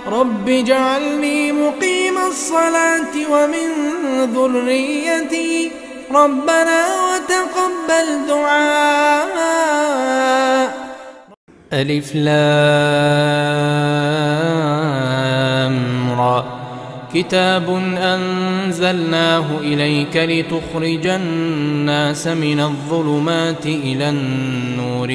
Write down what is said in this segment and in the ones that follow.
رب اجعلني مقيم الصلاة ومن ذريتي ربنا وتقبل دعاء. ألف لام را كتاب أنزلناه إليك لتخرج الناس من الظلمات إلى النور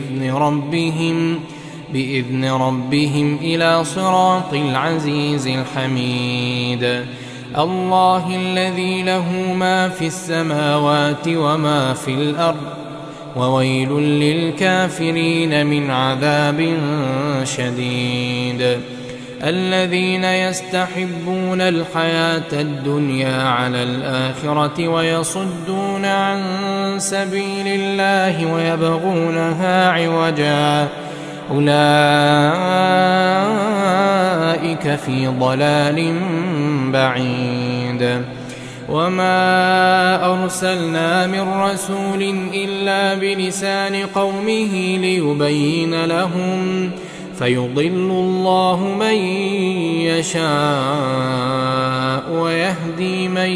بإذن ربهم إلى صراط العزيز الحميد. الله الذي له ما في السماوات وما في الأرض وويل للكافرين من عذاب شديد. الذين يستحبون الحياة الدنيا على الآخرة ويصدون عن سبيل الله ويبغونها عوجا أولئك في ضلال بعيد. وما أرسلنا من رسول إلا بلسان قومه ليبين لهم فيضل الله من يشاء ويهدي من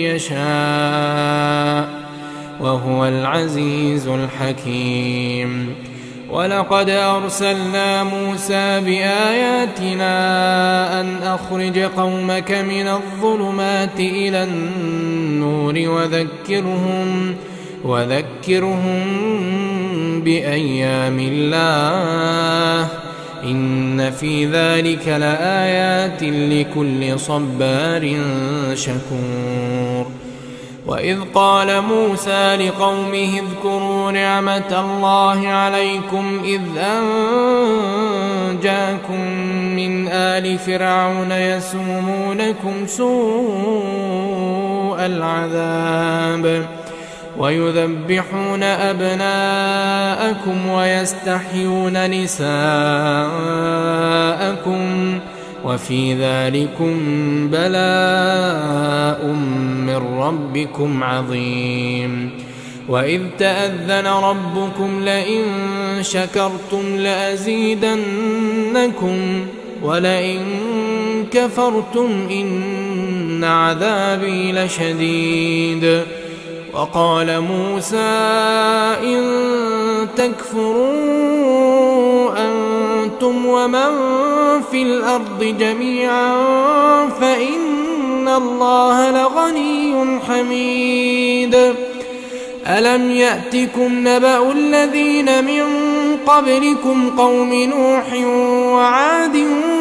يشاء وهو العزيز الحكيم. ولقد أرسلنا موسى بآياتنا أن أخرج قومك من الظلمات إلى النور وذكرهم بأيام الله إن في ذلك لآيات لكل صبار شكور. وإذ قال موسى لقومه اذكروا نعمة الله عليكم إذ أنجاكم من آل فرعون يسومونكم سوء العذاب ويذبحون أبناءكم ويستحيون نساءكم وفي ذلكم بلاء من ربكم عظيم. وإذ تأذن ربكم لئن شكرتم لأزيدنكم ولئن كفرتم إن عذابي لشديد. وقال موسى إن تكفروا أنتم ومن في الأرض جميعا فإن الله لغني حميد. ألم يأتكم نبأ الذين من قبلكم قوم نوح وعاد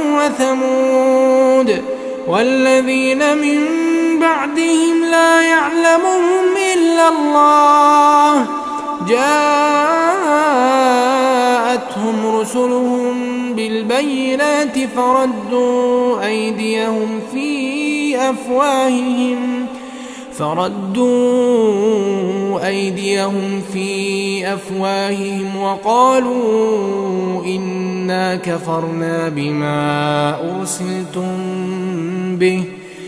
وثمود والذين من بعدهم لا يعلمهم إلا الله جاءتهم رسلهم بالبينات فردوا أيديهم في أفواههم وقالوا إنا كفرنا بما أرسلتم به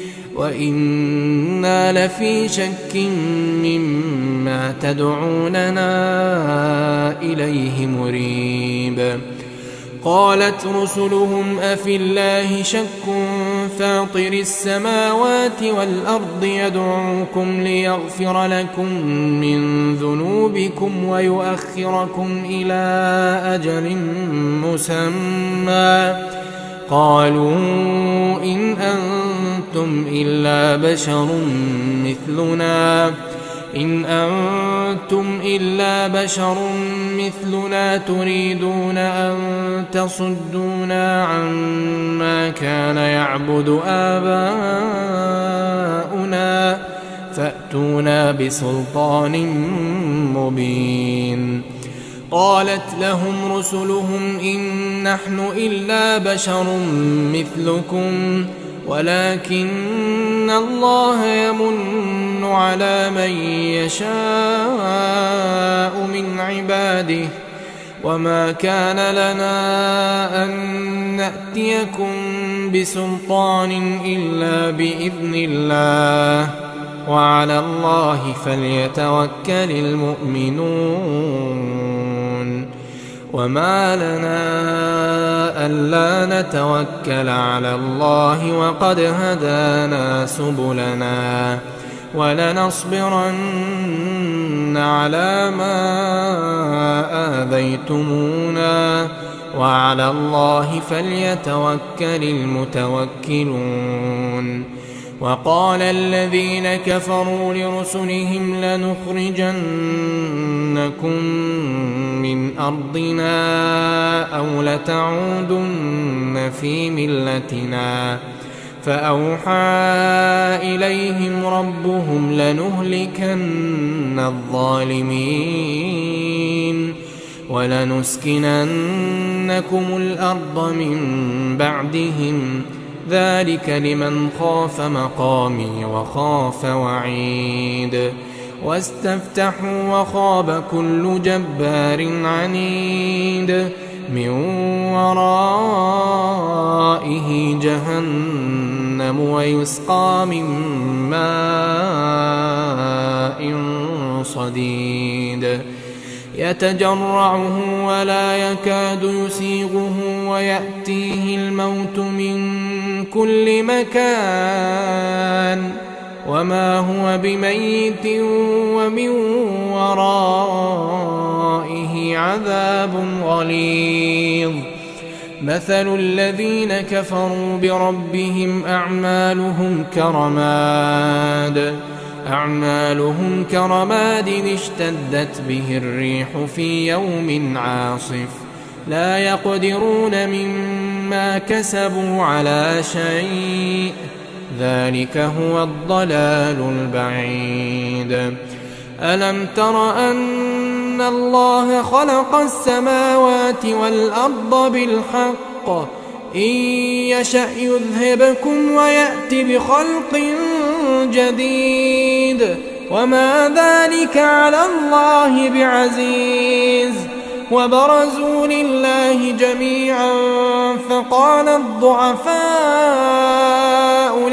وإنا لفي شك مما تدعوننا إليه مريب. قالت رسلهم أفي الله شك فاطر السماوات والأرض يدعوكم ليغفر لكم من ذنوبكم ويؤخركم إلى أجل مسمى قالوا إن أنتم إلا بشر مثلنا تريدون أن تصدونا عما كان يعبد آباؤنا فأتونا بسلطان مبين. قالت لهم رسلهم إن نحن إلا بشر مثلكم ولكن الله يمن على من يشاء من عباده وما كان لنا أن نأتيكم بسلطان إلا بإذن الله وعلى الله فليتوكل المؤمنون. وما لنا ألا نتوكل على الله وقد هدانا سبلنا ولنصبرن على ما آذيتمونا وعلى الله فليتوكل المتوكلون. وقال الذين كفروا لرسلهم لنخرجنكم من أرضنا أو لتعودن في ملتنا فأوحى إليهم ربهم لنهلكن الظالمين ولنسكننكم الأرض من بعدهم ذلك لمن خاف مقامي وخاف وعيد. واستفتحوا وخاب كل جبار عنيد من ورائه جهنم ويسقى من ماء صديد يتجرعه ولا يكاد يسيغه ويأتيه الموت من كل مكان وما هو بميت ومن ورائه عذاب غليظ. مثل الذين كفروا بربهم أعمالهم كرماد اشتدت به الريح في يوم عاصف لا يقدرون مما كسبوا على شيء ذلك هو الضلال البعيد. ألم تر أن الله خلق السماوات والأرض بالحق إن يشأ يذهبكم ويأت بخلق جديد وما ذلك على الله بعزيز. وبرزوا لله جميعا فقال الضعفاء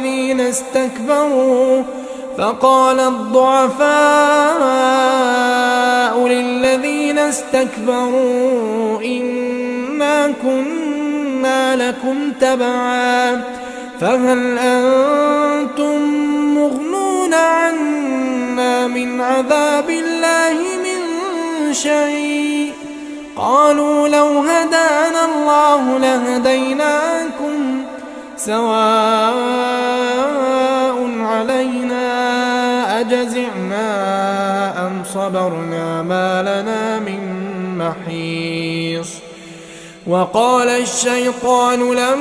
للذين استكبروا إنا كنا لكم تبعا فهل أنتم مغنون عنا من عذاب الله من شيء قالوا لو هدانا الله لهديناكم سواء علينا أجزعنا أم صبرنا ما لنا من محيص. وقال الشيطان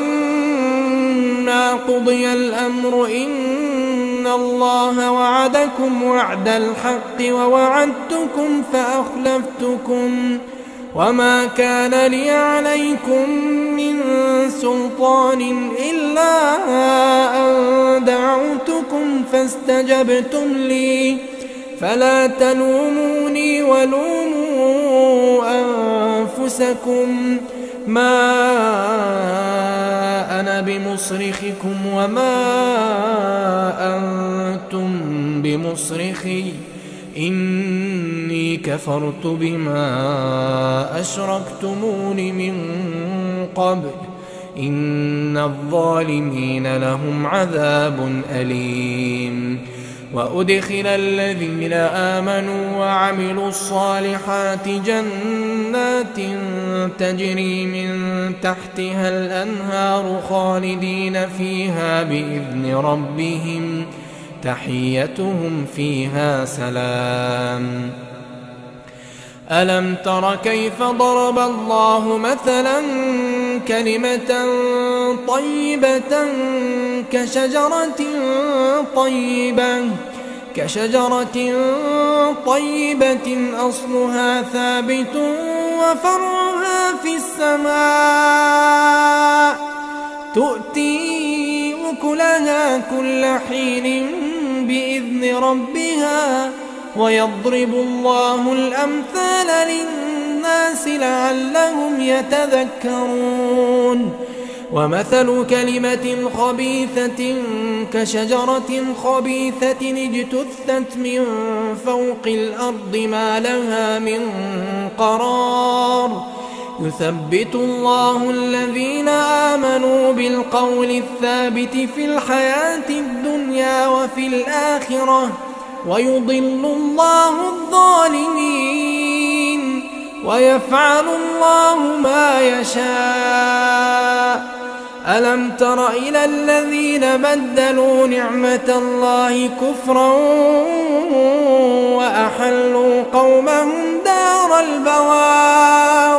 لما قضي الأمر إن الله وعدكم وعد الحق ووعدتكم فأخلفتكم وما كان لي عليكم من سلطان إلا أن دعوتكم فاستجبتم لي فلا تلوموني ولوموا أنفسكم ما أنا بمصرخكم وما أنتم بمصرخي إني كفرت بما أشركتمون من قبل إن الظالمين لهم عذاب أليم. وأدخل الذين آمنوا وعملوا الصالحات جنات تجري من تحتها الأنهار خالدين فيها بإذن ربهم تحيتهم فيها سلام. ألم تر كيف ضرب الله مثلا كلمة طيبة كشجرة طيبة أصلها ثابت وفرعها في السماء تؤتي أكلها كل حين بإذن ربها ويضرب الله الأمثال للناس لعلهم يتذكرون. ومثل كلمة خبيثة كشجرة خبيثة اجتثت من فوق الأرض ما لها من قرار يثبت الله الذين آمنوا بالقول الثابت في الحياة الدنيا وفي الآخرة ويضل الله الظالمين ويفعل الله ما يشاء. ألم تر إلى الذين بدلوا نعمة الله كفرا وأحلوا قومهم دار البوار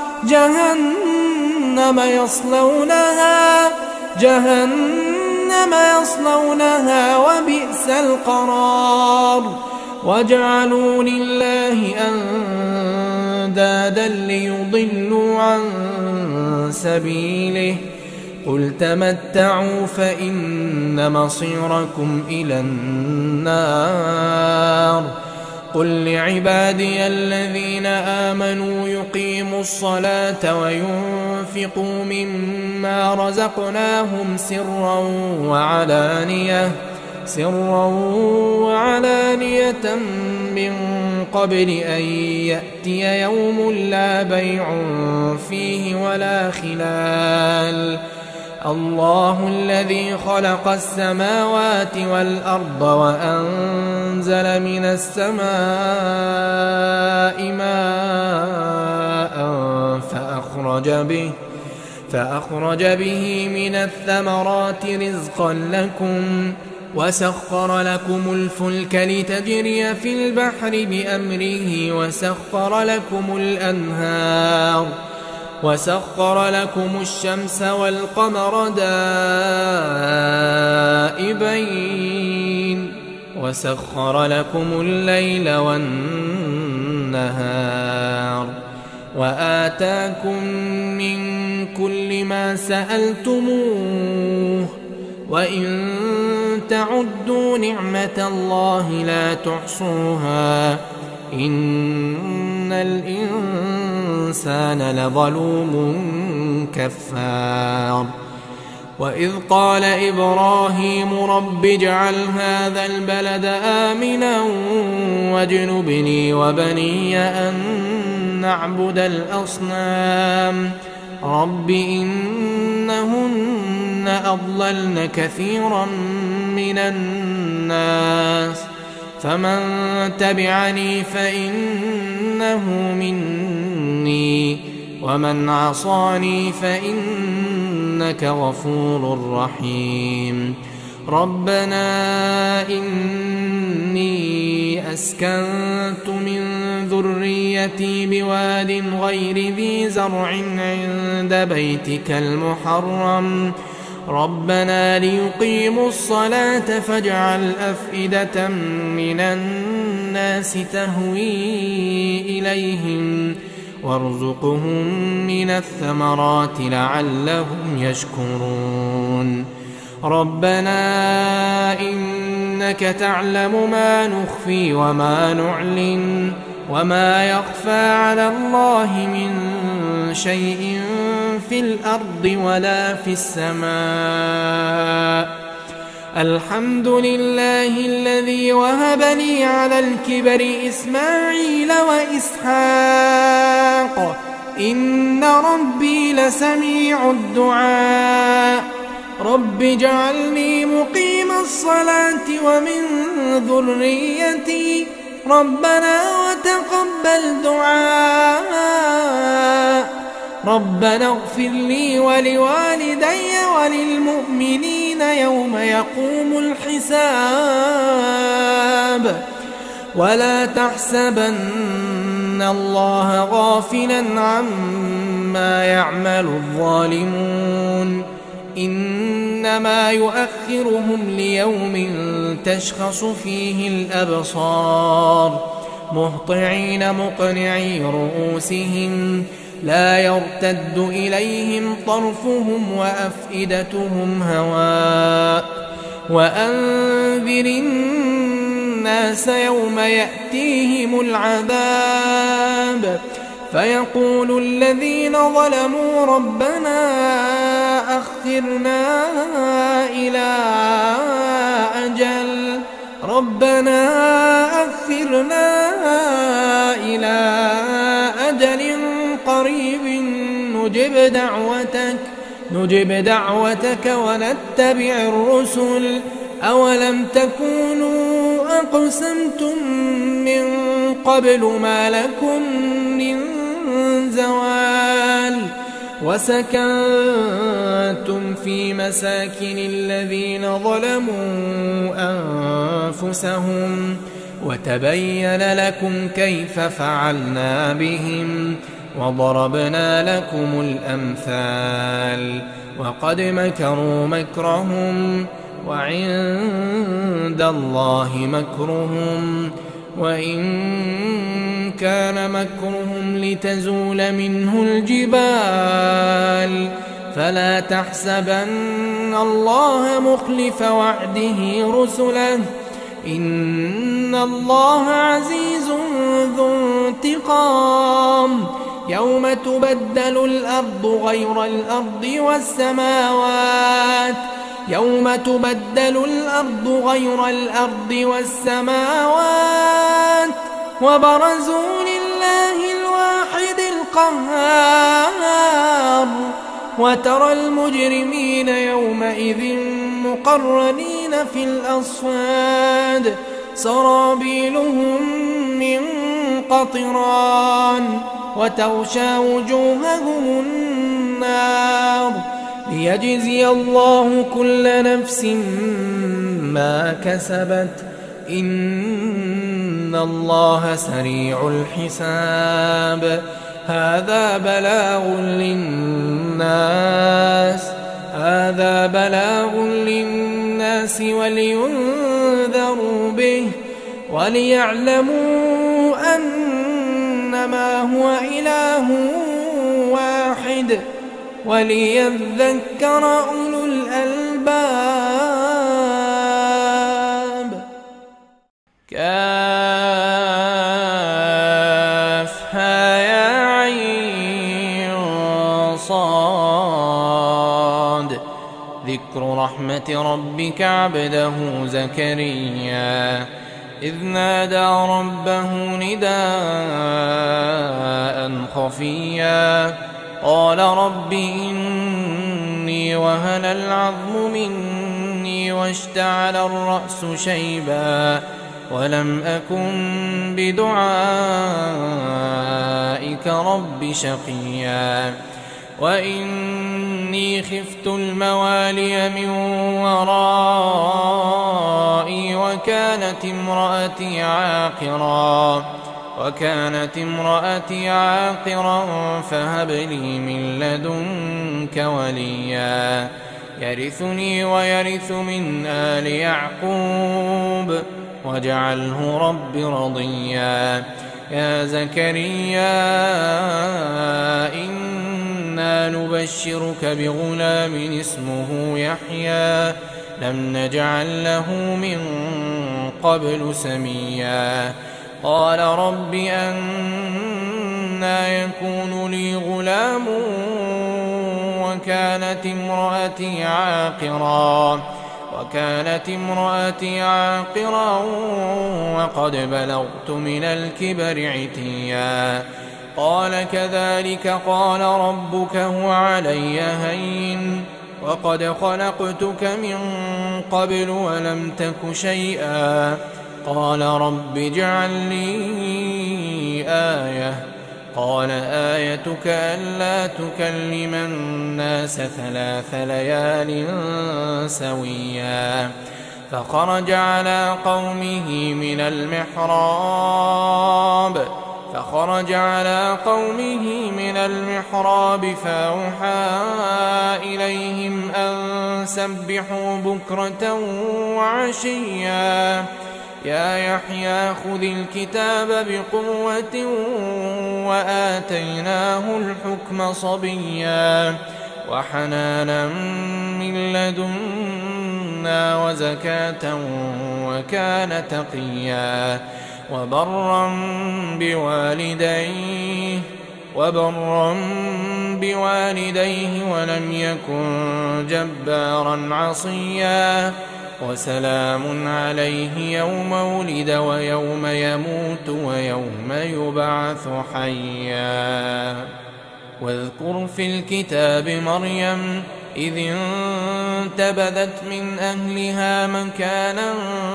جهنم يصلونها وبئس القرار وجعلوا لله أندادا ليضلوا عن سبيله قل تمتعوا فإن مصيركم إلى النار قل لعبادي الذين آمنوا يقيموا الصلاة وينفقوا مما رزقناهم سرا وعلانية من قبل أن يأتي يوم لا بيع فيه ولا خلال الله الذي خلق السماوات والأرض وأنزل من السماء ماء فأخرج به من الثمرات رزقا لكم وسخر لكم الفلك لتجري في البحر بأمره وسخر لكم الشمس والقمر دائبين وسخر لكم الليل والنهار وآتاكم من كل ما سألتموه وإن تعدوا نعمة الله لا تحصوها إن الإنسان لظلوم كفار وإذ قال إبراهيم رب اجعل هذا البلد آمنا واجنبني وبني أن نعبد الأصنام رب إنهن أضللن كثيرا من الناس فمن تبعني فإنه مني ومن عصاني فإنك غفور رحيم ربنا إني أسكنت من ذريتي بواد غير ذي زرع عند بيتك المحرم ربنا ليقيموا الصلاة فاجعل أفئدة من الناس تهوي إليهم وارزقهم من الثمرات لعلهم يشكرون ربنا إنك تعلم ما نخفي وما نعلن وما يخفى على الله من شيء في الأرض ولا في السماء الحمد لله الذي وهب لي على الكبر إسماعيل وإسحاق إن ربي لسميع الدعاء رب اجعلني مقيم الصلاة ومن ذريتي ربنا وتقبل دعاء ربنا اغفر لي ولوالدي وللمؤمنين يوم يقوم الحساب ولا تحسبن الله غافلا عما يعمل الظالمون إنما يؤخرهم ليوم تشخص فيه الأبصار مهطعين مقنعي رؤوسهم لا يرتد إليهم طرفهم وأفئدتهم هواء وأنذر الناس يوم يأتيهم العذاب فيقول الذين ظلموا ربنا أخرنا إلى أجل قريب نجب دعوتك ونتبع الرسل أولم تكونوا أقسمتم من قبل ما لكم من زوال وسكنتم في مساكن الذين ظلموا أنفسهم وتبين لكم كيف فعلنا بهم وضربنا لكم الأمثال وقد مكروا مكرهم وعند الله مكرهم وإن كان مكرهم لتزول منه الجبال فلا تحسبن الله مخلف وعده رسله إن الله عزيز ذو انتقام يوم تبدل الأرض غير الأرض والسماوات وبرزوا لله الواحد القهار وترى المجرمين يومئذ مقرنين في الأصفاد سرابيلهم من قطران وتغشى وجوههم النار ليجزي الله كل نفس ما كسبت إن الله سريع الحساب هذا بلاغ للناس ولينذروا به وليعلموا أنما هو إله واحد وليذكر أولو الألباب كافها يا عين صاد ذكر رحمة ربك عبده زكريا إذ نادى ربه نداء خفيا قال رب إني وهن العظم مني واشتعل الرأس شيبا ولم أكن بدعائك رب شقيا وإني خفت الموالي من ورائي وكانت امرأتي عاقرا فهب لي من لدنك وليا يرثني ويرث من آل يعقوب واجعله رب رضيا يا زكريا إنا نبشرك بغلام اسمه يحيى لم نجعل له من قبل سميا قال رب أنى يكون لي غلام وكانت امرأتي عاقرا وقد بلغت من الكبر عتيا قال كذلك قال ربك هو علي هين وقد خلقتك من قبل ولم تك شيئا قال رب اجعل لي آية قال آيتك ألا تكلم الناس 3 ليال سويا فخرج على قومه من المحراب فأوحى إليهم أن سبحوا بكرة وعشيا يا يحيى خذ الكتاب بقوة وآتيناه الحكم صبيا وحنانا من لدنا وزكاة وكان تقيا وبرا بوالديه وبرا بوالديه ولم يكن جبارا عصيا وسلام عليه يوم ولد ويوم يموت ويوم يبعث حيا. واذكر في الكتاب مريم إذ انتبذت من أهلها مكانا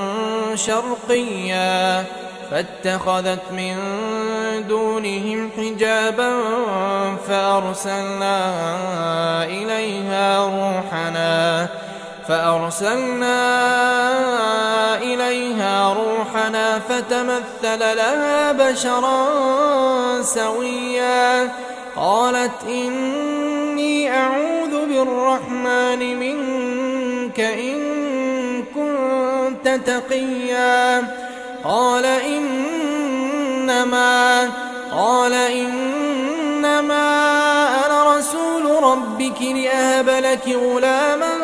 شرقيا فاتخذت من دونهم حجابا فأرسلنا إليها روحنا فتمثل لها بشرا سويا قالت إني أعوذ بالرحمن منك إن كنت تقيا قال إنما أنا رسول ربك لأهب لك غلاما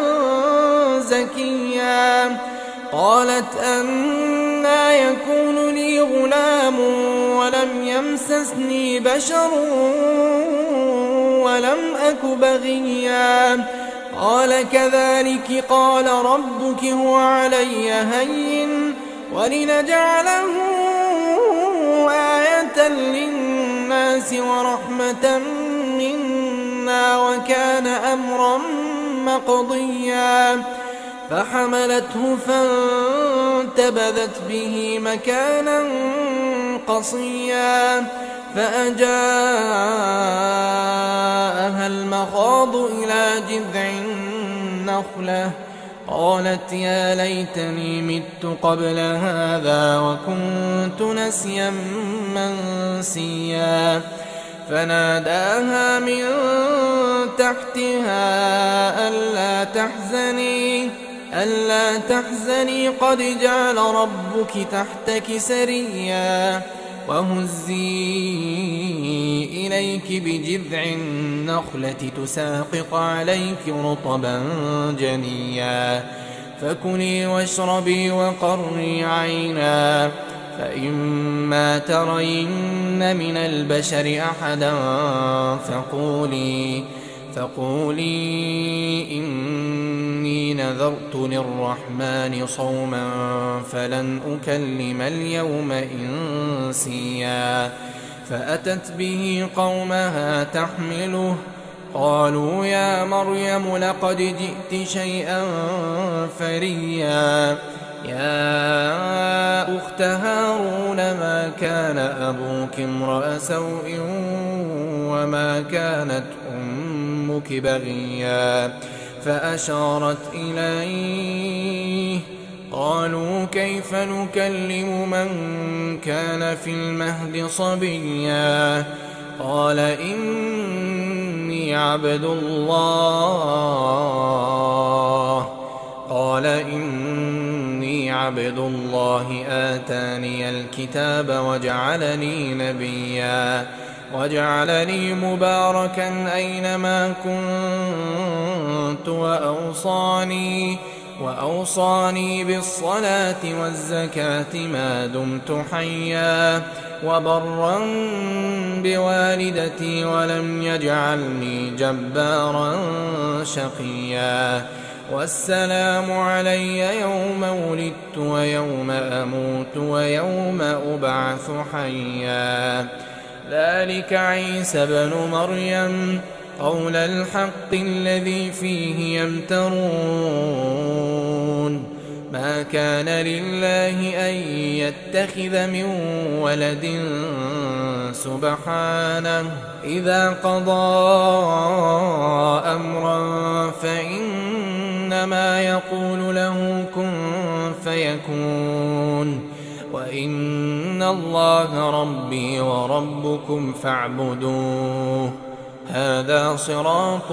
زكيا قالت أنى يكون لي غلام ولم يمسسني بشر ولم أك بغيا قال كذلك قال ربك هو علي هين ولنجعله آية للناس ورحمة منا وكان أمرا مقضيا فحملته فانتبذت به مكانا قصيا فأجاءها المخاض إلى جذع النخلة قالت يا ليتني مت قبل هذا وكنت نسيا منسيا فناداها من تحتها ألا تحزني قد جعل ربك تحتك سريا وهزي إليك بجذع النخلة تساقط عليك رطبا جنيا فكلي واشربي وقري عينا فإما ترين من البشر أحدا فقولي إني نذرت للرحمن صوما فلن أكلم اليوم إنسيا فأتت به قومها تحمله قالوا يا مريم لقد جئت شيئا فريا يا أخت هارون ما كان أبوك امرأ سوء وما كانت أمك بغيا فأشارت إليه قالوا كيف نكلم من كان في المهد صبيا قال إني عبد الله آتاني الكتاب وجعلني نبيا وجعلني مباركا أينما كنت وأوصاني بالصلاة والزكاة ما دمت حيا وبرا بوالدتي ولم يجعلني جبارا شقيا والسلام علي يوم ولدت ويوم أموت ويوم أبعث حيا ذلك عيسى بن مريم قول الحق الذي فيه يمترون ما كان لله أن يتخذ من ولد سبحانه إذا قضى أمرا فإنما يقول له كن فيكون وإن الله ربي وربكم فاعبدوه هذا صراط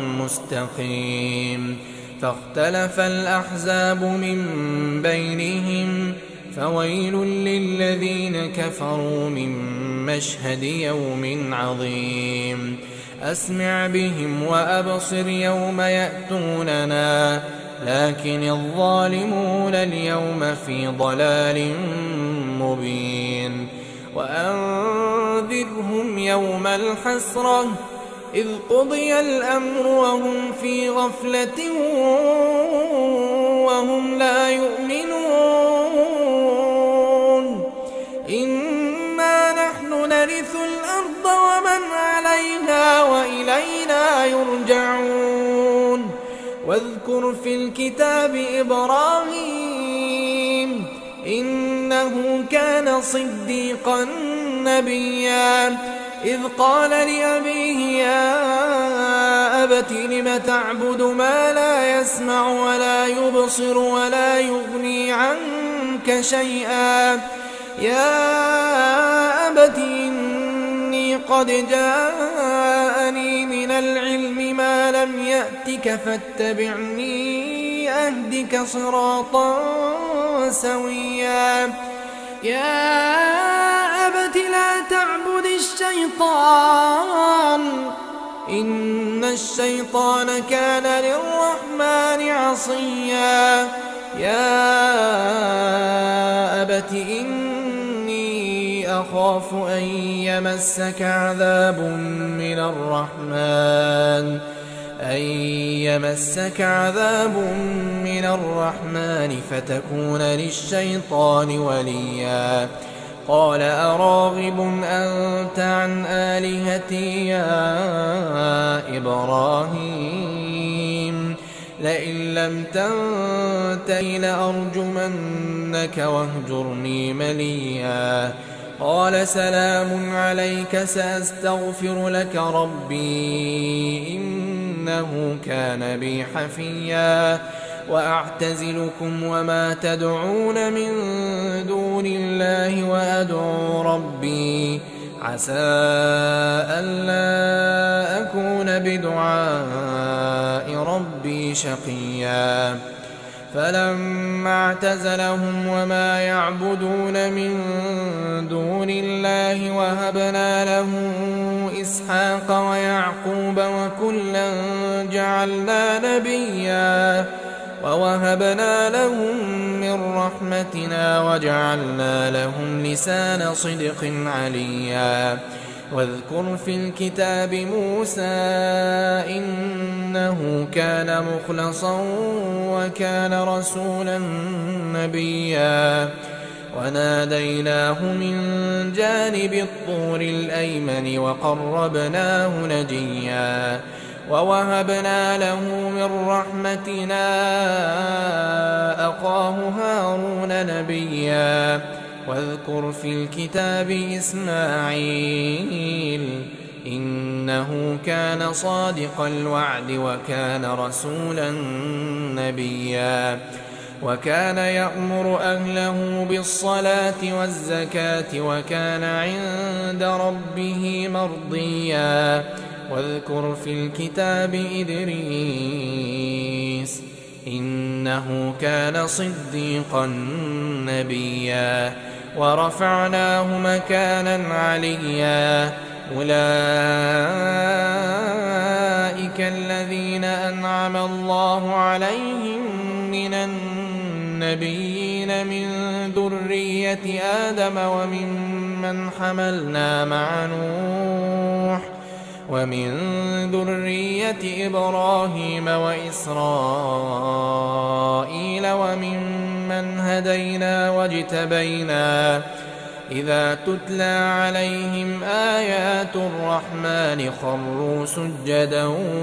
مستقيم فاختلف الأحزاب من بينهم فويل للذين كفروا من مشهد يوم عظيم أسمع بهم وأبصر يوم يأتوننا لكن الظالمون اليوم في ضلال مبين وأنذرهم يوم الحسرة إذ قضي الأمر وهم في غفلة وهم لا يؤمنون إنا نحن نرث الأرض ومن عليها وإلينا يرجعون واذكر في الكتاب إبراهيم إنه كان صديقا نبيا إذ قال لأبيه يا أبت لم تعبد ما لا يسمع ولا يبصر ولا يغني عنك شيئا يا أبت إني قد جاءني من العلم ما لم يأتك فاتبعني أهدك صراطا سويا يا أبت لا تعبد الشيطان إن الشيطان كان للرحمن عصيا يا أبت إني أخاف أن يمسك عذاب من الرحمن فتكون للشيطان وليا قال أراغب أنت عن آلهتي يا إبراهيم لئن لم تنته لأرجمنك واهجرني مليا قال سلام عليك سأستغفر لك ربي إنه كان بي حفيا وأعتزلكم وما تدعون من دون الله وأدعو ربي عسى ألا أكون بدعاء ربي شقيا فلما اعتزلهم وما يعبدون من دون الله وهبنا له إسحاق ويعقوب وكلا جعلنا نبيا ووهبنا لهم من رحمتنا وجعلنا لهم لسان صدق عليا واذكر في الكتاب موسى إنه كان مخلصا وكان رسولا نبيا وناديناه من جانب الطور الأيمن وقربناه نجيا ووهبنا له من رحمتنا أخاه هارون نبيا واذكر في الكتاب إسماعيل إنه كان صادق الوعد وكان رسولا نبيا وكان يأمر أهله بالصلاة والزكاة وكان عند ربه مرضيا واذكر في الكتاب إدريس إنه كان صديقا نبيا ورفعناه مكانا عليا أولئك الذين أنعم الله عليهم من النبيين من ذرية آدم وممن حملنا مع نوح ومن ذرية إبراهيم وإسرائيل وممن هدينا واجتبينا إذا تتلى عليهم آيات الرحمن خروا سجدا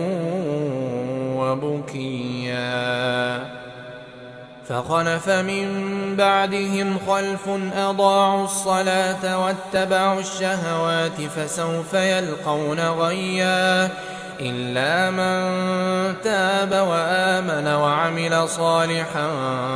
وبكيا فخلف من بعدهم خلف أضاعوا الصلاة واتبعوا الشهوات فسوف يلقون غيا إلا من تاب وآمن وعمل صالحا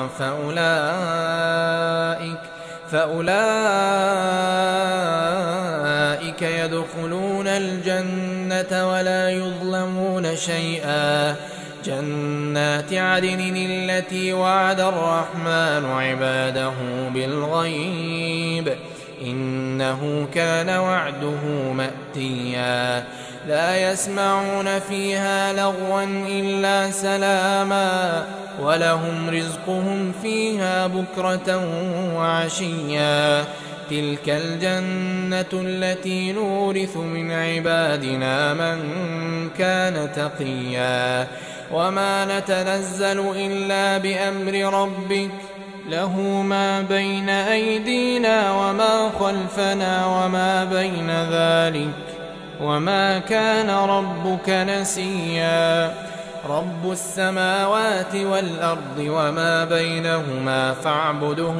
فأولئك يدخلون الجنة ولا يظلمون شيئا جنات عدن التي وعد الرحمن عباده بالغيب إنه كان وعده مأتيا لا يسمعون فيها لغوا إلا سلاما ولهم رزقهم فيها بكرة وعشيا تلك الجنة التي نورث من عبادنا من كان تقيا وما نتنزل إلا بأمر ربك له ما بين أيدينا وما خلفنا وما بين ذلك وما كان ربك نسيا رب السماوات والأرض وما بينهما فاعبده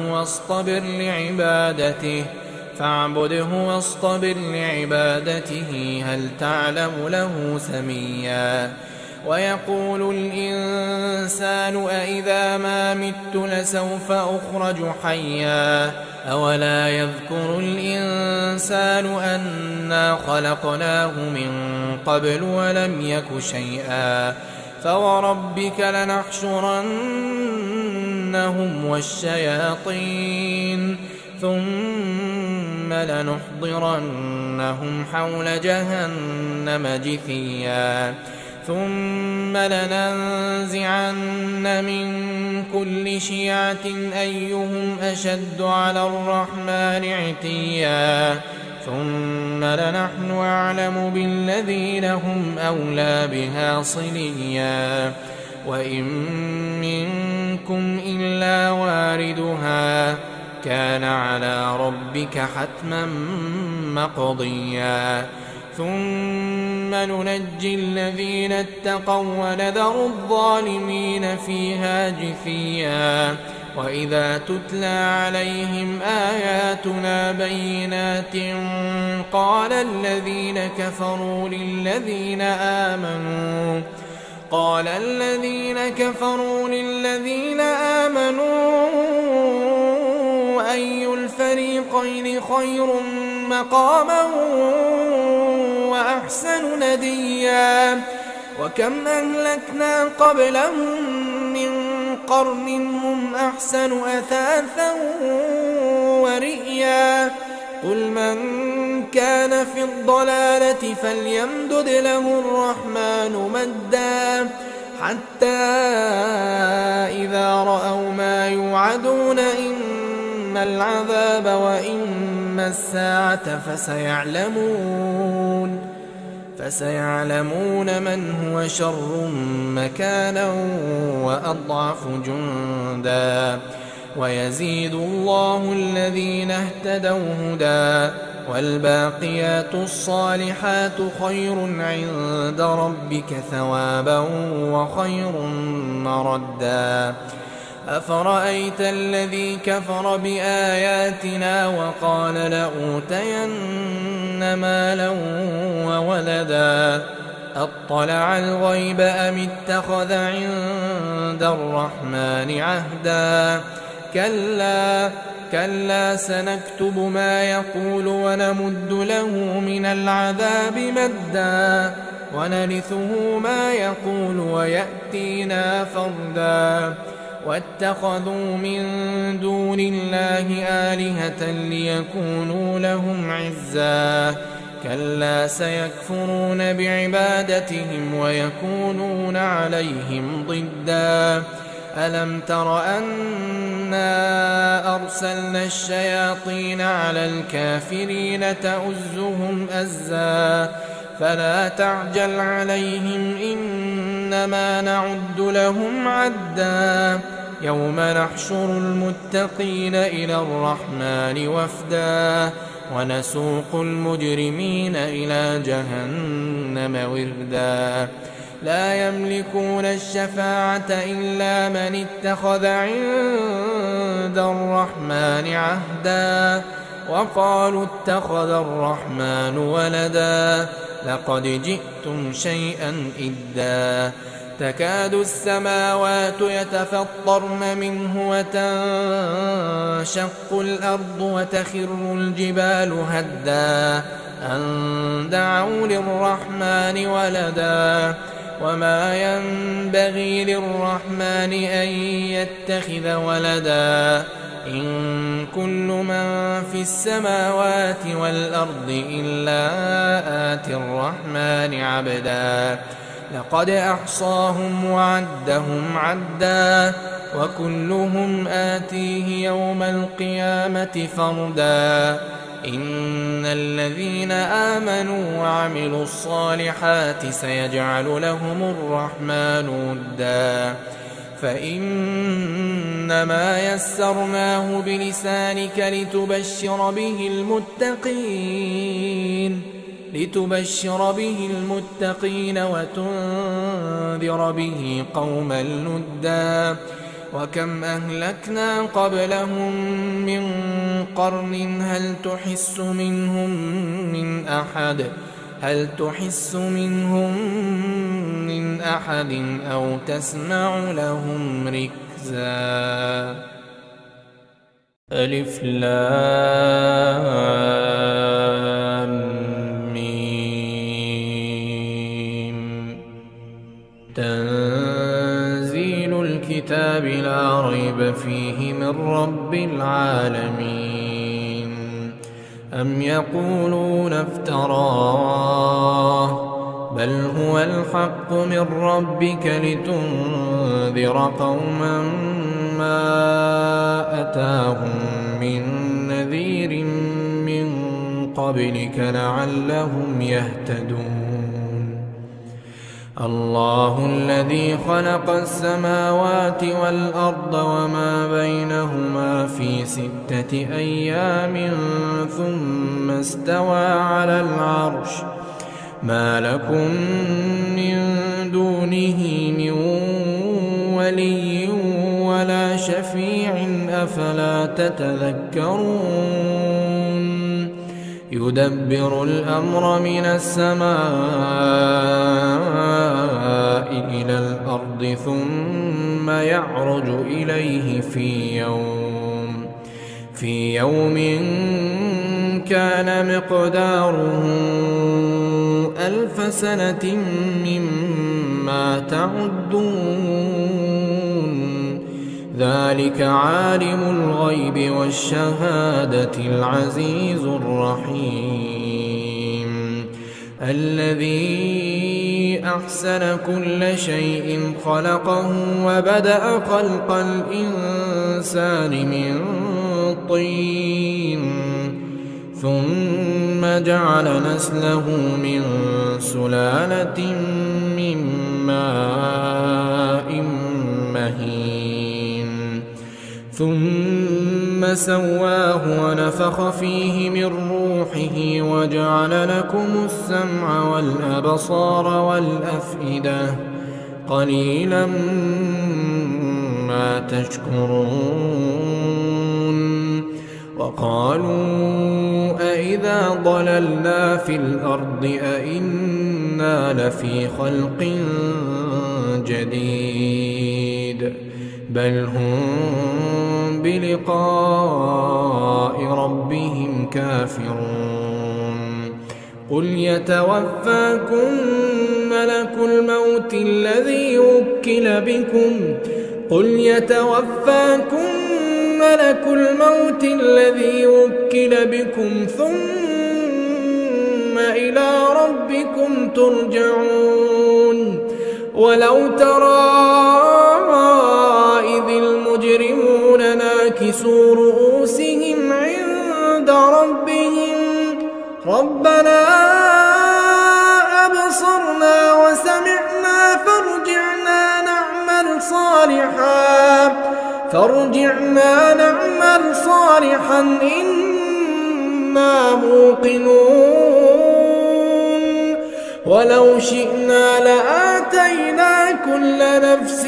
واصطبر لعبادته هل تعلم له سميا ويقول الإنسان أإذا ما مت لسوف أخرج حيا أولا يذكر الإنسان أنا خلقناه من قبل ولم يك شيئا فوربك لنحشرنهم والشياطين ثم لنحضرنهم حول جهنم جثيا ثم لننزعن من كل شيعة أيهم أشد على الرحمن عتيا ثم لنحن أعلم بالذين هم أولى بها صليا وإن منكم إلا واردها كان على ربك حتما مقضيا ثم ننجي الذين اتقوا ونذر الظالمين فيها جثيا وإذا تتلى عليهم آياتنا بينات قال الذين كفروا للذين آمنوا أي الفريقين خير مقاما وأحسن نديا وكم أهلكنا قبلهم من قرن هم أحسن أثاثا ورئيا قل من كان في الضلالة فليمدد له الرحمن مدا حتى إذا رأوا ما يوعدون إما العذاب وإما الساعة فسيعلمون من هو شر مكانا وأضعف جندا ويزيد الله الذين اهتدوا هدى والباقيات الصالحات خير عند ربك ثوابا وخير مردا أفرأيت الذي كفر بآياتنا وقال لأوتين مالا وولدا أطلع الغيب أم اتخذ عند الرحمن عهدا كلا سنكتب ما يقول ونمد له من العذاب مدا ونرثه ما يقول ويأتينا فردا واتخذوا من دون الله آلهة ليكونوا لهم عزا كلا سيكفرون بعبادتهم ويكونون عليهم ضدا ألم تر أنا أرسلنا الشياطين على الكافرين تؤزهم أزا فلا تعجل عليهم إنما نعد لهم عدا يوم نحشر المتقين إلى الرحمن وفدا ونسوق المجرمين إلى جهنم وردا لا يملكون الشفاعة إلا من اتخذ عند الرحمن عهدا وقالوا اتخذ الرحمن ولدا لقد جئتم شيئا إدا تكاد السماوات يتفطرن منه وتنشق الأرض وتخر الجبال هدا أن دعوا للرحمن ولدا وما ينبغي للرحمن أن يتخذ ولدا إن كل من في السماوات والأرض إلا آتي الرحمن عبدا لقد أحصاهم وعدهم عدا وكلهم آتيه يوم القيامة فردا إن الذين آمنوا وعملوا الصالحات سيجعل لهم الرحمن ودا فإنما يسرناه بلسانك لتبشر به المتقين وتنذر به قوما لدا وكم أهلكنا قبلهم من قرن هل تحس منهم من أحد أو تسمع لهم ركزا ألف لام ميم تنزيل الكتاب لا ريب فيه من رب العالمين أم يقولون افتراه بل هو الحق من ربك لتنذر قوما ما أتاهم من نذير من قبلك لعلهم يهتدون الله الذي خلق السماوات والأرض وما بينهما في 6 أيام ثم استوى على العرش ما لكم من دونه من ولي ولا شفيع أفلا تتذكرون يدبر الأمر من السماء إلى الأرض ثم يعرج إليه في يوم كان مقداره 1000 سنة مما تعدون ذلك عالم الغيب والشهادة العزيز الرحيم الذي أحسن كل شيء خلقه وبدأ خلق الإنسان من طين ثم جعل نسله من سلالة من ماء مهين ثم سواه ونفخ فيه من روحه وجعل لكم السمع والأبصار والأفئدة قليلا ما تشكرون وقالوا أإذا ضللنا في الأرض أإنا لفي خلق جديد بل هم بلقاء ربهم كافرون قل يتوفاكم ملك الموت الذي وكل بكم ثم إلى ربكم ترجعون ولو ترى إذ المجرمون ناكسوا رؤوسهم عند ربهم ربنا أبصرنا وسمعنا فارجعنا نعمل صالحا إنا موقنون ولو شئنا لآتينا كل نفس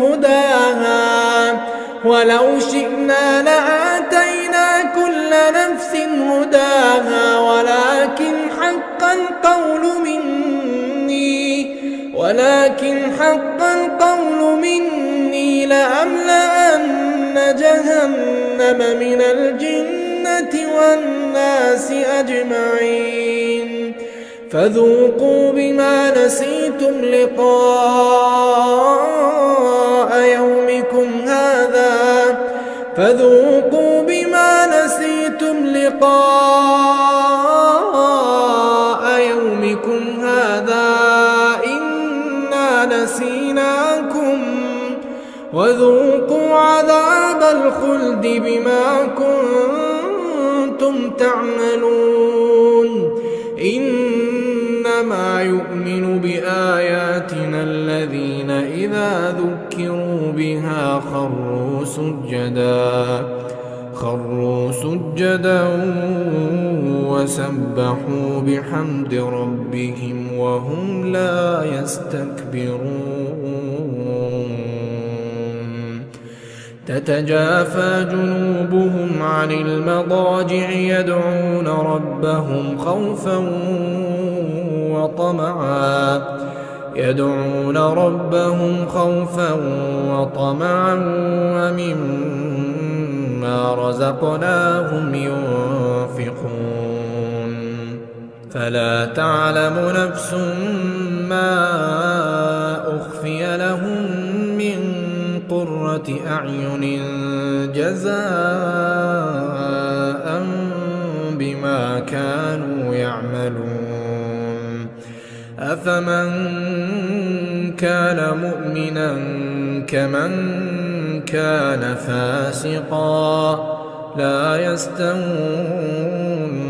هداها ولكن حق القول مني لأملأن جهنم من الجنة والناس أجمعين فذوقوا بما نسيتم لقاء يومكم هذا إنا وذوقوا عذاب الخلد بما كنتم تعملون إنما يؤمن بآياتنا الذين إذا ذكروا بها خروا سجدا وسبحوا بحمد ربهم وهم لا يستكبرون تتجافى جنوبهم عن المضاجع يدعون ربهم خوفا وطمعا ومما رزقناهم ينفقون فلا تعلم نفس ما أخفي لهم من قرة أعين جزاء بما كانوا يعملون أفمن كان مؤمنا كمن كان فاسقا لا يستوون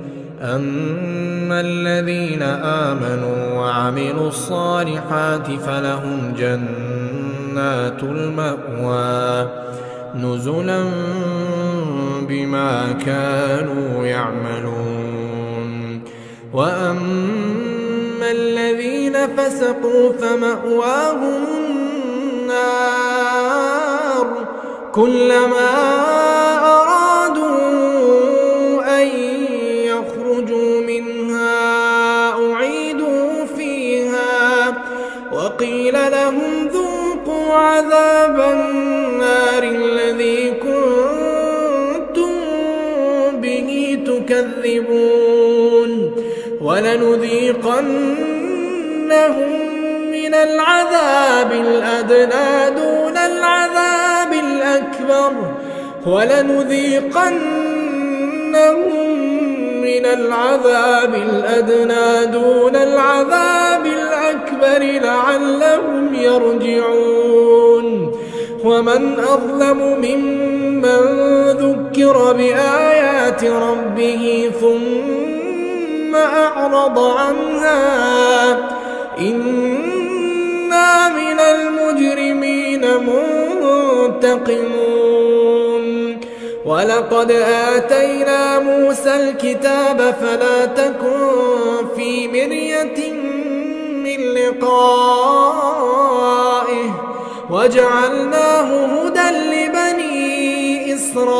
أما الذين آمنوا وعملوا الصالحات فلهم جنات المأوى نزلا بما كانوا يعملون وأما الذين فسقوا فمأواهم النار كلما أرادوا أن يخرجوا منها أعيدوا فيها وقيل لهم ذوقوا عذاب النار الذي كنتم به تكذبون ولنذيقنهم من العذاب الأدنى دون العذاب الأكبر لعلهم يرجعون ومن أظلم ممن ذكر بآيات ربه ثم أعرض عنها إنا من المجرمين منتقمون ولقد آتينا موسى الكتاب فلا تكن في مرية من لقائه وجعلناه هدى لبني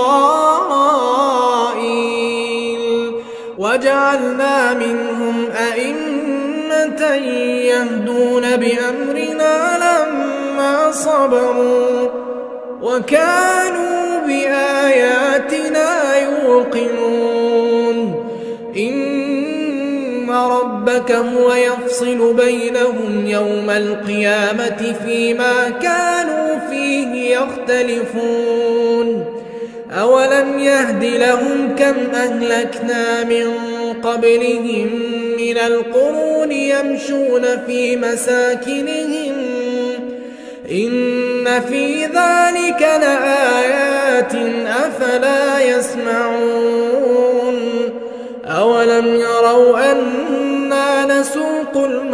إسرائيل وجعلنا منهم أئمة يهدون بأمرنا لما صبروا وكانوا بآياتنا يوقنون إن ربك هو يفصل بينهم يوم القيامة فيما كانوا فيه يختلفون أولم يهد لهم كم أهلكنا من قبلهم من القرون يمشون في مساكنهم إن في ذلك لآيات أفلا يسمعون أولم يروا أنا نسوق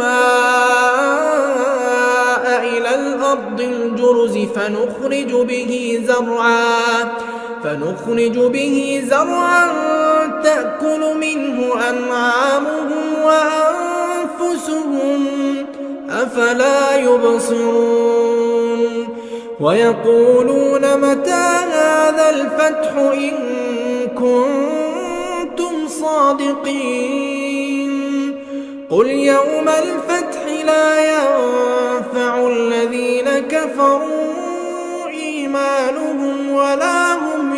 الماء إلى الأرض الجرز فنخرج به زرعا تأكل منه أنعامهم وأنفسهم أفلا يبصرون ويقولون متى هذا الفتح إن كنتم صادقين قل يوم الفتح لا ينفع الذين كفروا إيمانهم ولا هم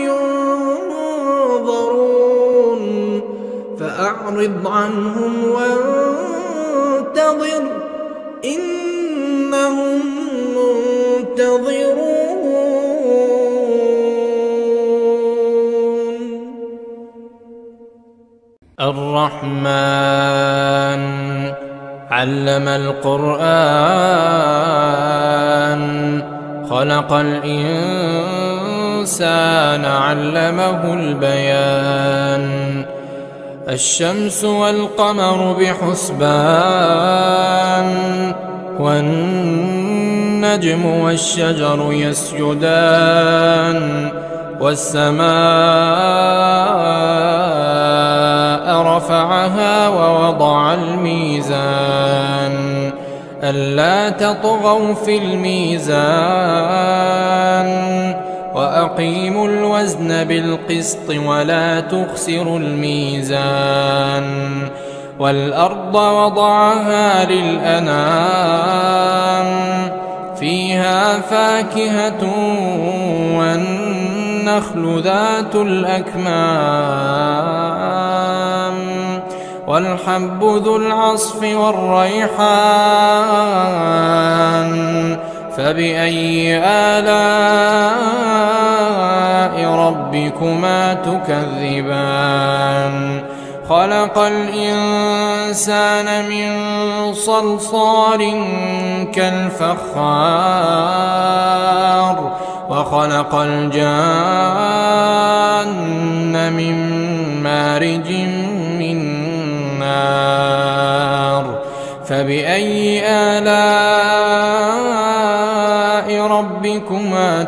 ينظرون فأعرض عنهم وانتظر إنهم منتظرون الرحمن علم القرآن خلق الإنسان علمه البيان الشمس والقمر بحسبان والنجم والشجر يسجدان والسماء رفعها ووضع الميزان ألا تطغوا في الميزان وأقيموا الوزن بالقسط ولا تخسروا الميزان والأرض وضعها للأنام فيها فاكهة والنخل ذات الأكمام والحب ذو العصف والريحان فبأي آلاء ربكما تكذبان خلق الإنسان من صلصال كالفخار وخلق الجان من مارج من نار فبأي آلاء ربكما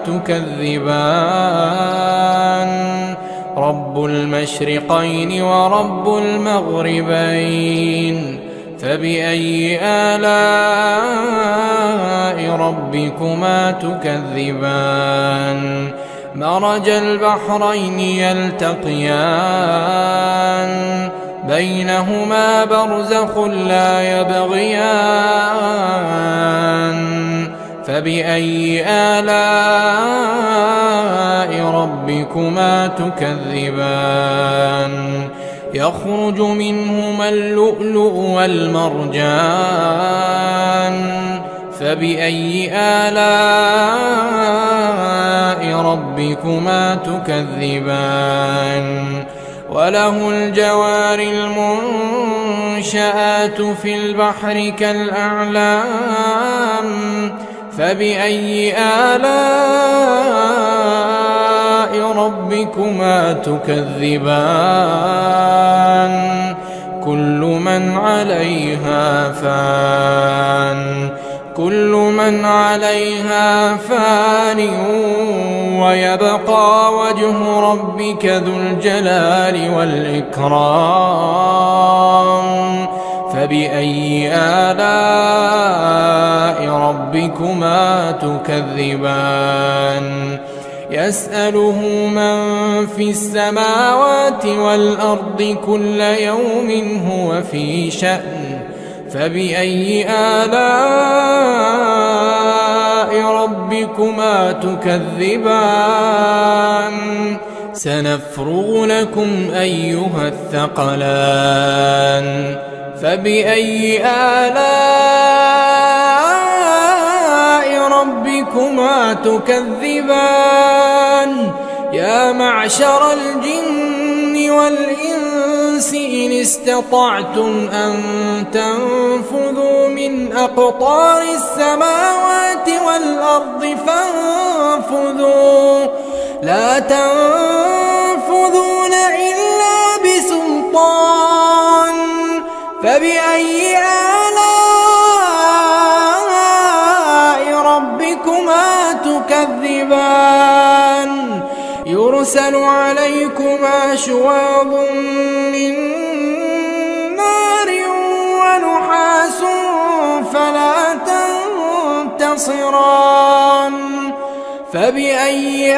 تكذبان رب المشرقين ورب المغربين فبأي آلاء ربكما تكذبان مرج البحرين يلتقيان بينهما برزخ لا يبغيان فبأي آلاء ربكما تكذبان يخرج منهما اللؤلؤ والمرجان فبأي آلاء ربكما تكذبان وله الجوار المنشآت في البحر كالأعلام فبأي آلاء ربكما تكذبان كل من عليها فان ويبقى وجه ربك ذو الجلال والإكرام فبأي آلاء ربكما تكذبان يسأله من في السماوات والأرض كل يوم هو في شأن فبأي آلاء ربكما تكذبان سنفرغ لكم أيها الثقلان فبأي آلاء ربكما تكذبان يا معشر الجن والإنس إن استطعتم أن تنفذوا من أقطار السماوات والأرض فانفذوا لا تنفذون إلا بسلطان فبأي آلاء ربكما تكذبان يرسل عليكما شواظ من نار ونحاس فلا تنتصران فبأي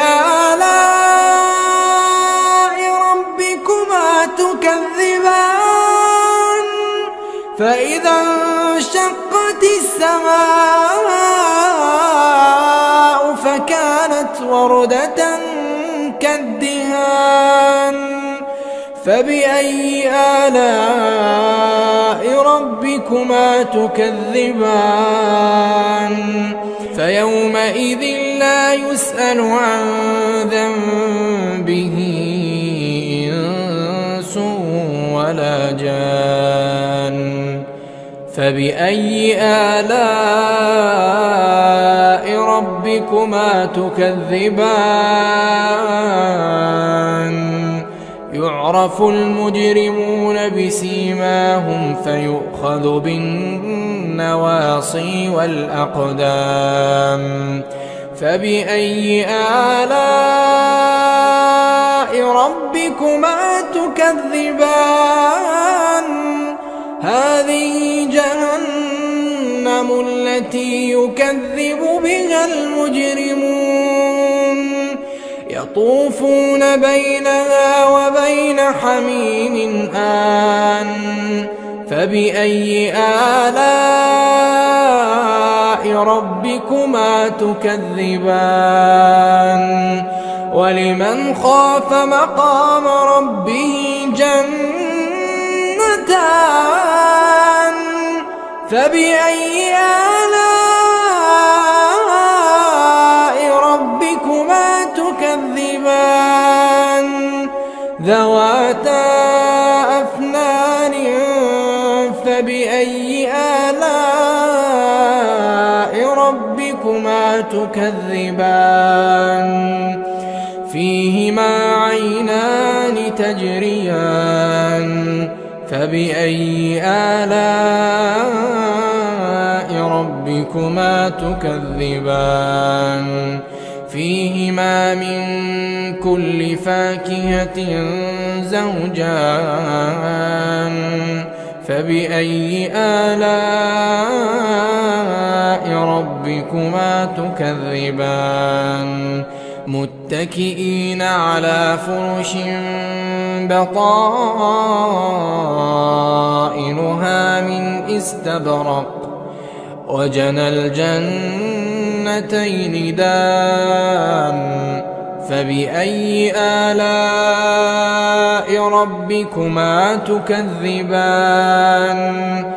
آلاء ربكما تكذبان فإذا انشقت السماء فكانت وردة كالدهان فبأي آلاء ربكما تكذبان فيومئذ لا يسأل عن ذنبه إنس ولا جان فبأي آلاء ربكما ربكما تكذبان يعرف المجرمون بسيماهم فيؤخذ بالنواصي والأقدام فبأي آلاء ربكما تكذبان هذه جهنم التي يكذب بها المجرمون يطوفون بينها وبين حميم آن فبأي آلاء ربكما تكذبان ولمن خاف مقام ربه جنتان فبأي آلاء ربكما تكذبان ذواتا أفنان فبأي آلاء ربكما تكذبان فيهما عينان تجريان فبأي آلاء ربكما تكذبان فيهما من كل فاكهة زوجان فبأي آلاء ربكما تكذبان متكئين على فرش بطائنها من استبرق وجنى الجنتين دان فبأي آلاء ربكما تكذبان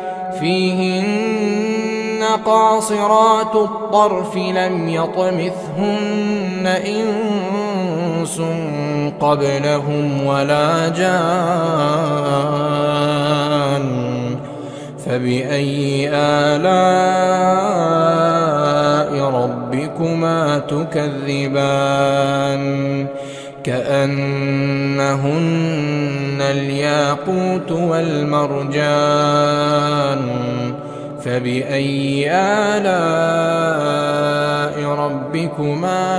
فيهن قاصرات الطرف لم يطمثهن إنس قبلهم ولا جان فبأي آلاء ربكما تكذبان كأنهن الياقوت والمرجان فبأي آلاء ربكما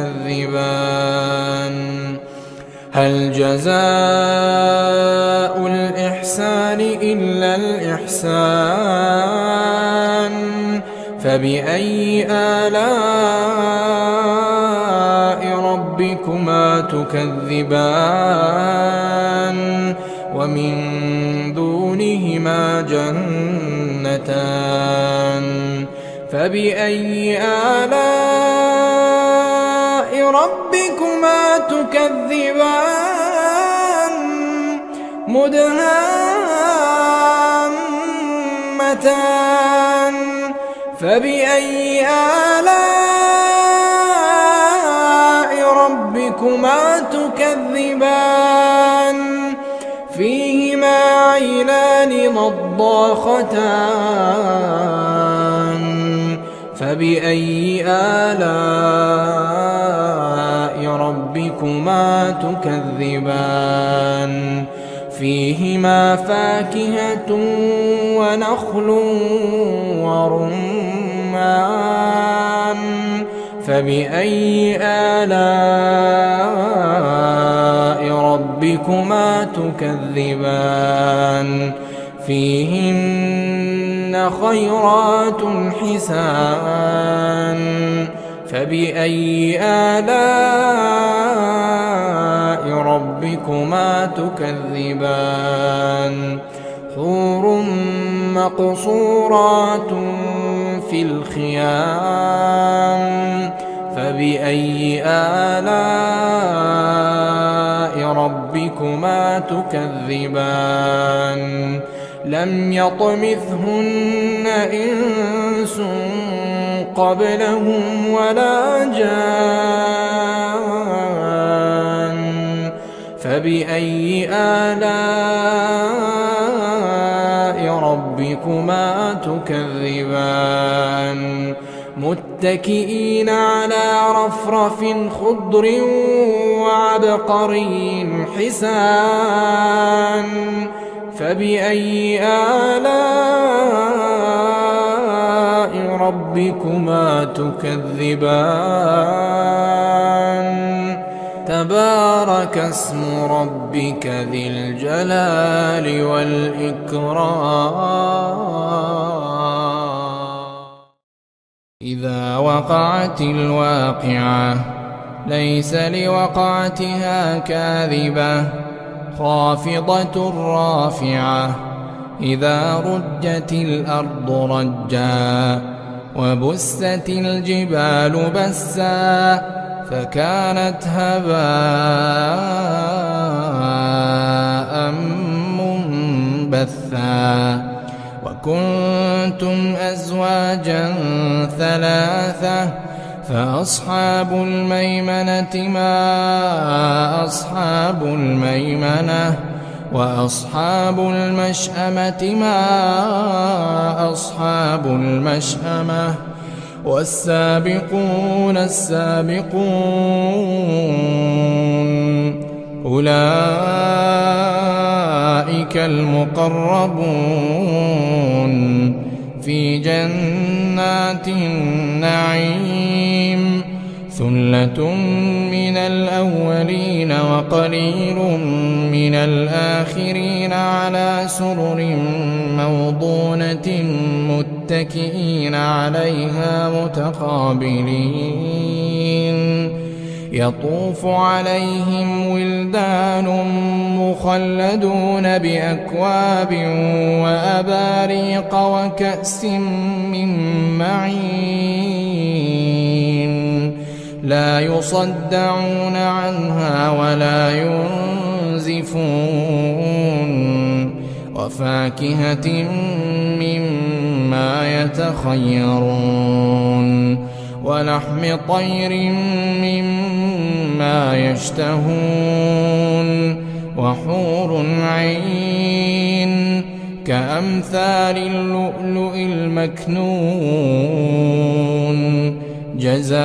تكذبان هل جزاء الإحسان إلا الإحسان فبأي آلاء ربكما تكذبان ومن دونهما جنتان فبأي آلاء ربكما تكذبان مدهامتان فبأي آلاء ربكما تكذبان فيهما عينان نضاختان فبأي آلاء ربكما تكذبان فيهما فاكهة ونخل ورمان فبأي آلاء ربكما تكذبان فيهن خيرات حسان فبأي آلاء ربكما تكذبان حور مقصورات في الخيام فبأي آلاء ربكما تكذبان لم يطمثهن إنس قبلهم ولا جان فبأي آلاء ربكما تكذبان متكئين على رفرف خضر وعبقري حسان فبأي آلاء ربكما تكذبان تبارك اسم ربك ذي الجلال والإكرام. إذا وقعت الواقعة ليس لوقعتها كاذبة خافضة رافعة إذا رجت الأرض رجا وبست الجبال بسا فكانت هباء منبثا وكنتم أزواجا ثلاثة فأصحاب الميمنة ما أصحاب الميمنة وأصحاب المشأمة ما أصحاب المشأمة والسابقون السابقون أولئك المقربون في جنات النعيم ثلة من الأولين وقليل من الآخرين على سرر موضونة متكئين عليها متقابلين يطوف عليهم ولدان مخلدون بأكواب وأباريق وكأس من معين لا يصدعون عنها ولا ينزفون وفاكهة مما يتخيرون ولحم طير مما يشتهون وحور عين كأمثال اللؤلؤ المكنون جزاء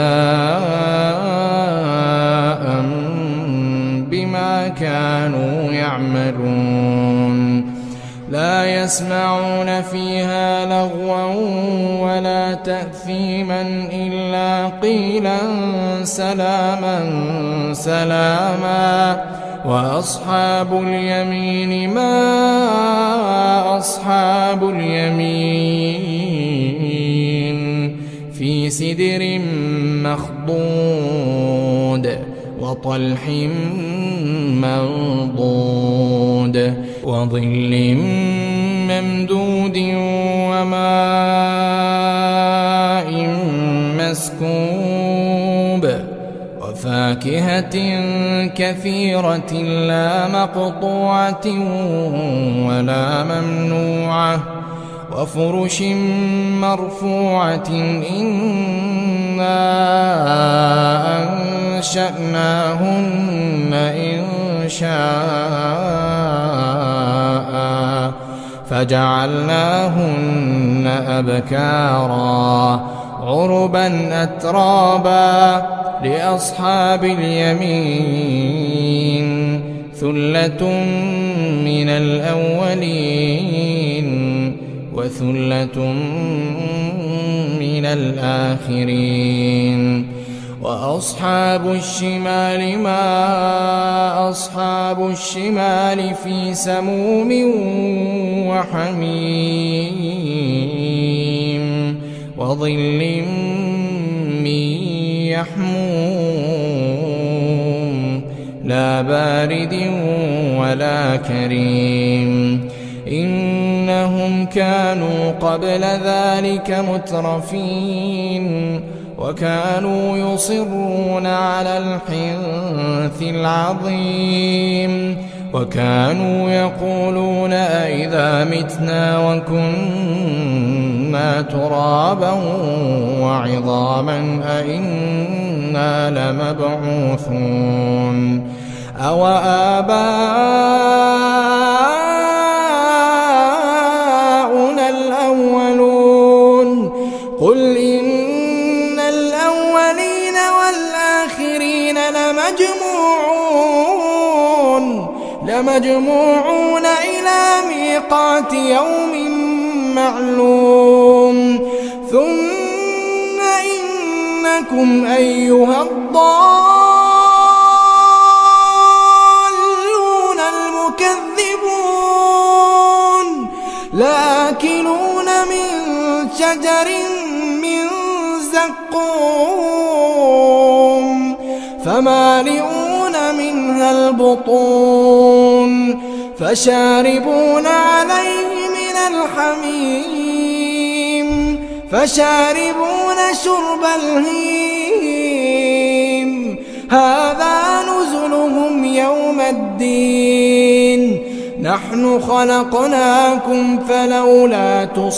بما كانوا يعملون لا يسمعون فيها لغوا ولا تأثيما إلا قيلا سلاما سلاما وأصحاب اليمين ما أصحاب اليمين في سدر مخضود وطلح منضود وظل ممدود وماء مسكوب وفاكهة كثيرة لا مقطوعة ولا ممنوعة وفرش مرفوعة إنا أنشأناهن إنشاء فجعلناهن أبكارا عربا أترابا لأصحاب اليمين ثلة من الأولين وثلة من الآخرين وأصحاب الشمال ما أصحاب الشمال في سموم وحميم وظل من يحموم لا بارد ولا كريم إنهم كانوا قبل ذلك مترفين وكانوا يصرون على الحنث العظيم وكانوا يقولون أئذا متنا وكنا ترابا وعظاما أئنا لمبعوثون أو آباؤنا الأولون قل إن لمجموعون إلى ميقات يوم معلوم ثم إنكم أيها الضالون المكذبون لآكلون من شجر من زقوم فمالئون منها البطون فشاربون عليه من الحميم فشاربون شرب الهيم هذا نزلهم يوم الدين نحن خلقناكم فلولا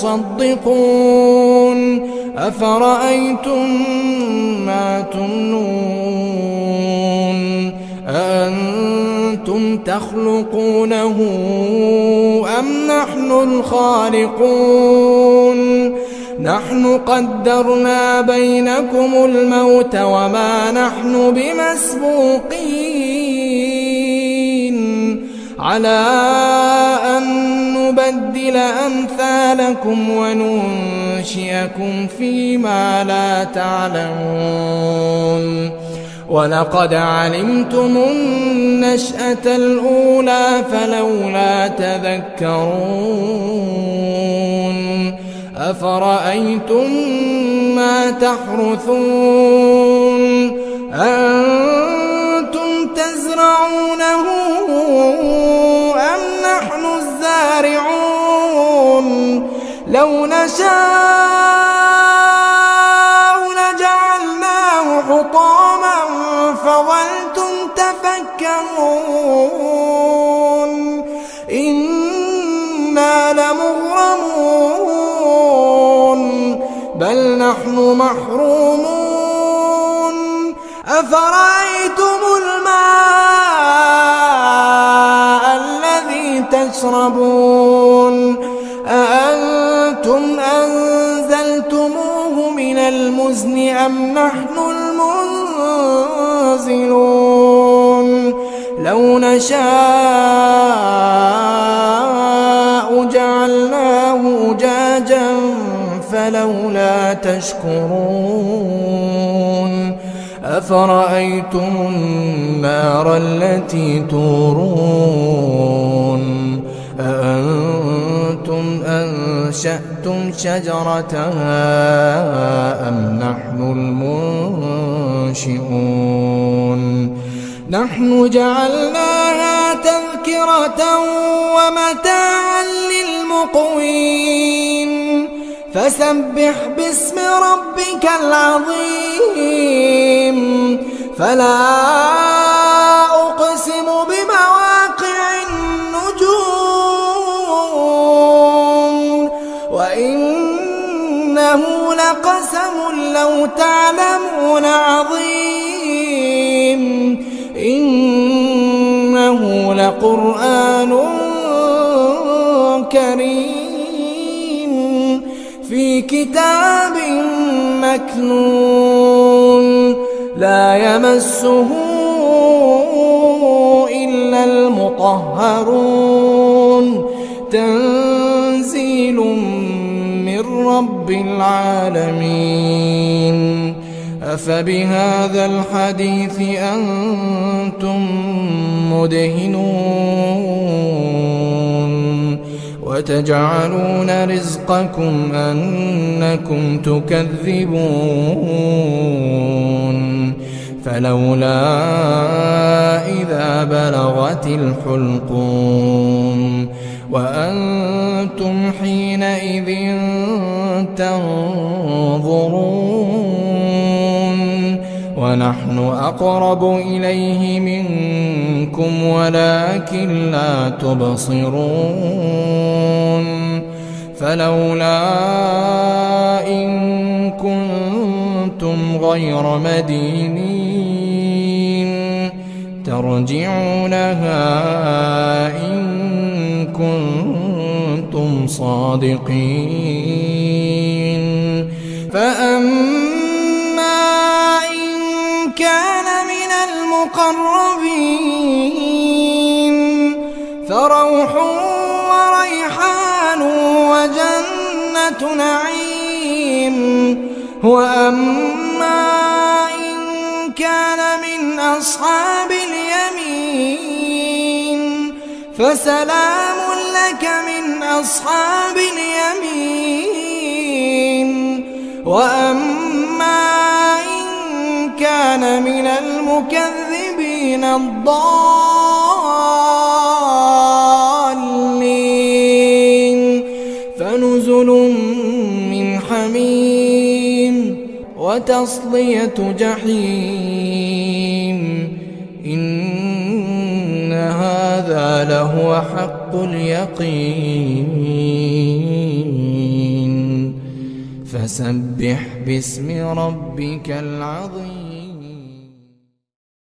تصدقون أفرأيتم ما تمنون أأنتم تخلقونه أم نحن الخالقون نحن قدرنا بينكم الموت وما نحن بمسبوقين على أن نبدل أمثالكم وننشئكم فيما لا تعلمون ولقد علمتم النشأة الأولى فلولا تذكرون أفرأيتم ما تحرثون أنتم تزرعونه أم نحن الزارعون لو نشاء لجعلناه حطاما فظلتم تفكرون إنا لمغرمون بل نحن محرومون أفرأيتم الماء الذي تشربون أأنتم أنزلتموه من المزن أم نحن المنزلون لو نشاء جعلناه أجاجا فلولا تشكرون أفرأيتم النار التي تورون أأنتم أنشأتم شجرتها أم نحن المنشئون نحن جعلناها تذكرة ومتاعا للمقوين فسبح باسم ربك العظيم فلا أقسم بمواقع النجوم وإنه لقسم لو تعلمون عظيم إنه لقرآن كريم في كتاب مكنون لا يمسه إلا المطهرون تنزيل من رب العالمين أفبهذا الحديث أنتم مدهنون وتجعلون رزقكم أنكم تكذبون فلولا إذا بلغت الحلقوم وأنتم حينئذ تنظرون ونحن أقرب إليه منكم ولكن لا تبصرون فلولا إن كنتم غير مدينين ترجعونها إن كنتم صادقين فأما إن كان من المقربين فروح وريحان وجنة نعيم وأما إن كان من أصحاب اليمين فسلام لك من أصحاب اليمين وأما إن كان من المكذبين الضالين فنزل من حميم وتصلية جحيم إن هذا لهو حق اليقين فسبح باسم ربك العظيم.